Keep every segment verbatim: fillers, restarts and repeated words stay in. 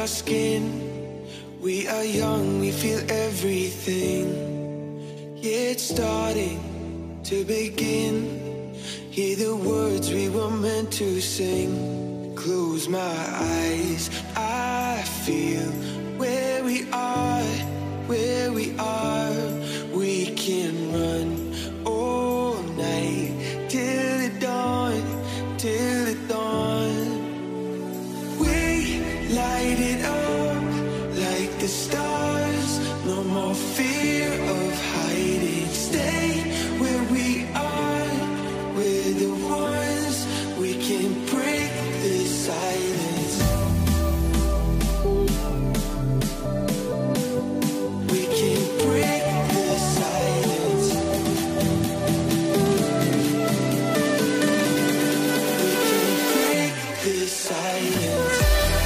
our skin. We are young, we feel everything. Yeah, it's starting to begin. Hear the words we were meant to sing. Close my eyes, I feel where we are, where we are. We can run all night till the dawn, till the dawn. We light it up like the stars. No more fear of hiding. Stay where we are. We're the ones. We can break the silence. We can break the silence. We can break the silence.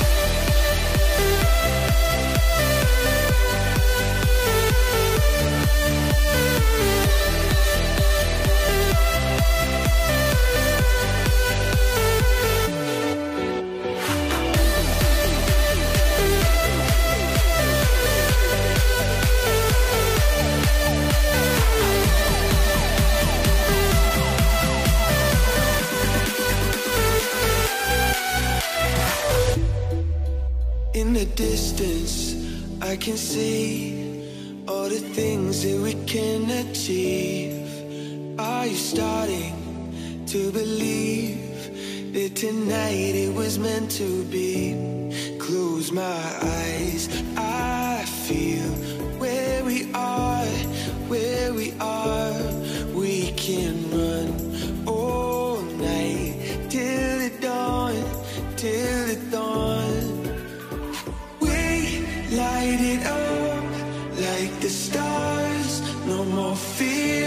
In the distance, I can see all the things that we can achieve. Are you starting to believe that tonight it was meant to be? Close my eyes, I feel where we are, where we are. We can run all night till the dawn, till the dawn. Light it up like the stars. No more fear